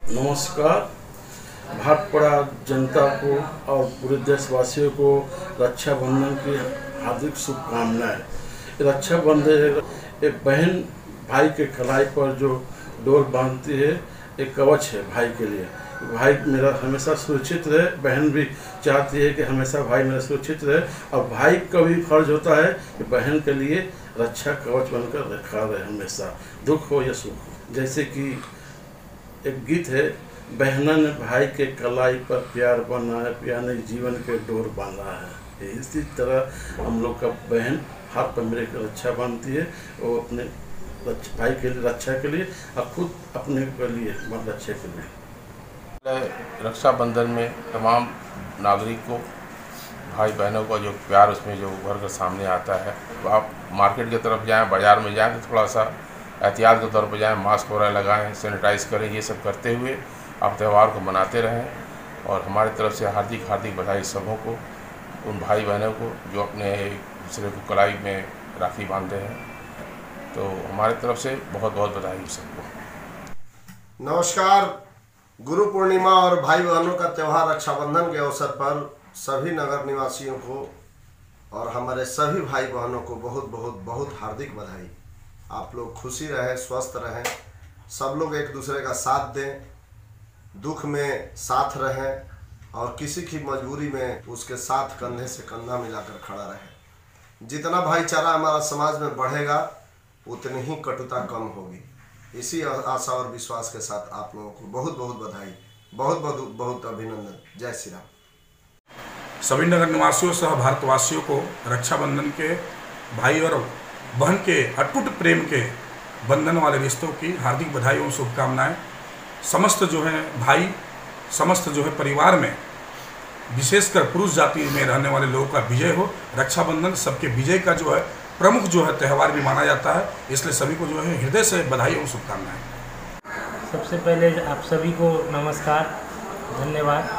नमस्कार। भाटपाड़ा जनता को और पूरे देशवासियों को रक्षाबंधन की हार्दिक शुभकामनाएं। रक्षाबंधन एक बहन भाई के कलाई पर जो डोर बांधती है, एक कवच है भाई के लिए। भाई मेरा हमेशा सुरक्षित रहे, बहन भी चाहती है कि हमेशा भाई मेरा सुरक्षित रहे, और भाई का भी फर्ज होता है कि बहन के लिए रक्षा कवच बनकर रखा रहे, हमेशा दुख हो या सुख हो। जैसे कि एक गीत है, बहना ने भाई के कलाई पर प्यार बना है, प्यार ने जीवन के डोर बांधा है। इसी तरह हम लोग का बहन हाथ पर मेरे रक्षा बांधती है, वो अपने भाई के लिए रक्षा के लिए और खुद अपने के लिए रक्षा के लिए। रक्षाबंधन में तमाम नागरिक को, भाई बहनों का जो प्यार उसमें जो उभर कर सामने आता है। तो आप मार्केट की तरफ जाएं, बाज़ार में जाएं तो थोड़ा सा एहतियात के तौर पर जाएं, मास्क वगैरह लगाएं, सैनिटाइज करें। ये सब करते हुए आप त्यौहार को मनाते रहें। और हमारी तरफ से हार्दिक हार्दिक बधाई सबों को, उन भाई बहनों को जो अपने एक दूसरे को कलाई में राखी बांधते हैं। तो हमारी तरफ से बहुत बहुत बधाई सबको। नमस्कार। गुरु पूर्णिमा और भाई बहनों का त्यौहार रक्षाबंधन के अवसर पर सभी नगर निवासियों को और हमारे सभी भाई बहनों को बहुत बहुत बहुत हार्दिक बधाई। आप लोग खुशी रहें, स्वस्थ रहें, सब लोग एक दूसरे का साथ दें, दुख में साथ रहें और किसी की मजबूरी में उसके साथ कंधे से कंधा मिलाकर खड़ा रहें। जितना भाईचारा हमारा समाज में बढ़ेगा उतनी ही कटुता कम होगी। इसी आशा और विश्वास के साथ आप लोगों को बहुत बहुत बधाई, बहुत बहुत बहुत अभिनंदन। जय श्री राम। सभी नगर निवासियों सह भारतवासियों को रक्षाबंधन के भाई और बहन के अटूट प्रेम के बंधन वाले रिश्तों की हार्दिक बधाई और शुभकामनाएं। समस्त जो है भाई, समस्त जो है परिवार में, विशेषकर पुरुष जाति में रहने वाले लोगों का विजय हो। रक्षाबंधन सबके विजय का जो है प्रमुख जो है त्यौहार भी माना जाता है, इसलिए सभी को जो है हृदय से बधाई और शुभकामनाएं। सबसे पहले आप सभी को नमस्कार, धन्यवाद।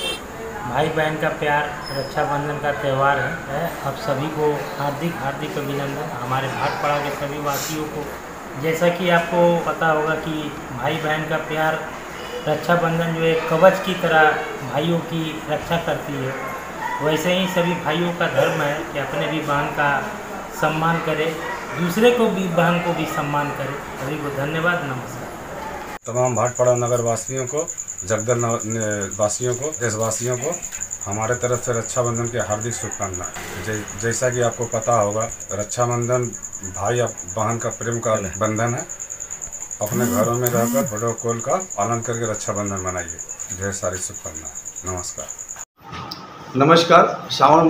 भाई बहन का प्यार, रक्षाबंधन का त्यौहार है। आप सभी को हार्दिक हार्दिक अभिनंदन। हमारे भाटपाड़ा के सभी वासियों को, जैसा कि आपको पता होगा कि भाई बहन का प्यार, रक्षाबंधन जो एक कवच की तरह भाइयों की रक्षा करती है, वैसे ही सभी भाइयों का धर्म है कि अपने भी बहन का सम्मान करे, दूसरे को भी बहन को भी सम्मान करे। सभी को धन्यवाद, नमस्कार। तमाम भाटपाड़ा नगर वासियों को, जगदल वासियों को, देशवासियों को हमारे तरफ से रक्षाबंधन की हार्दिक शुभकामनाएं। जैसा कि आपको पता होगा, रक्षाबंधन भाई और बहन का प्रेम का बंधन है। अपने घरों में रहकर प्रोटोकॉल का पालन करके रक्षाबंधन मनाइए। ढेर सारी शुभकामनाएं। नमस्कार। नमस्कार।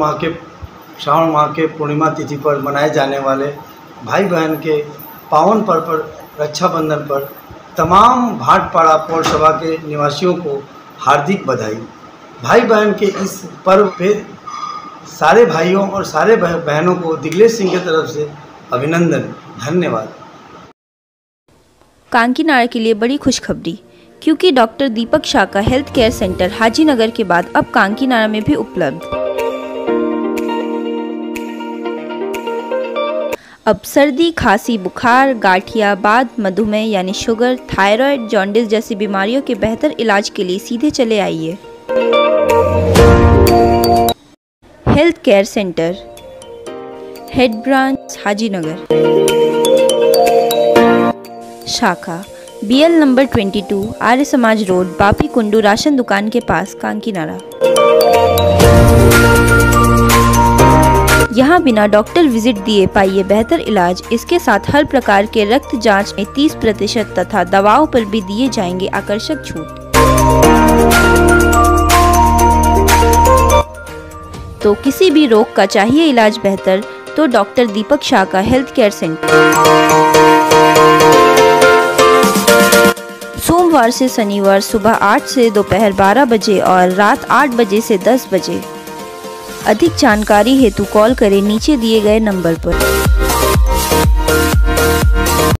श्रावण माह के पूर्णिमा तिथि पर मनाए जाने वाले भाई बहन के पावन पर्व पर, रक्षाबंधन पर तमाम भाटपाड़ा पौरसभा के निवासियों को हार्दिक बधाई। भाई बहन के इस पर्व पे सारे भाइयों और सारे बहनों को दिग्लेश सिंह की तरफ से अभिनंदन, धन्यवाद। कांकीनाड़ा के लिए बड़ी खुशखबरी, क्योंकि डॉक्टर दीपक शाह का हेल्थ केयर सेंटर हाजीनगर के बाद अब कांकीनाड़ा में भी उपलब्ध। अब सर्दी, खांसी, बुखार, गाठिया, बाद, मधुमेह यानी शुगर, थायराइड, जॉन्डिस जैसी बीमारियों के बेहतर इलाज के लिए सीधे चले आइए। Health care centre, head branch Hajinagar, शाखा BL number 22, Arya Samaj road, Bapi Kundu ration दुकान के पास, कांकीनाड़ा। यहाँ बिना डॉक्टर विजिट दिए पाइए बेहतर इलाज। इसके साथ हर प्रकार के रक्त जांच में 30% तथा दवाओं पर भी दिए जाएंगे आकर्षक छूट। तो किसी भी रोग का चाहिए इलाज बेहतर, तो डॉक्टर दीपक शाह का हेल्थ केयर सेंटर। सोमवार से शनिवार सुबह 8 से दोपहर 12 बजे और रात 8 बजे से 10 बजे। अधिक जानकारी हेतु कॉल करें नीचे दिए गए नंबर पर।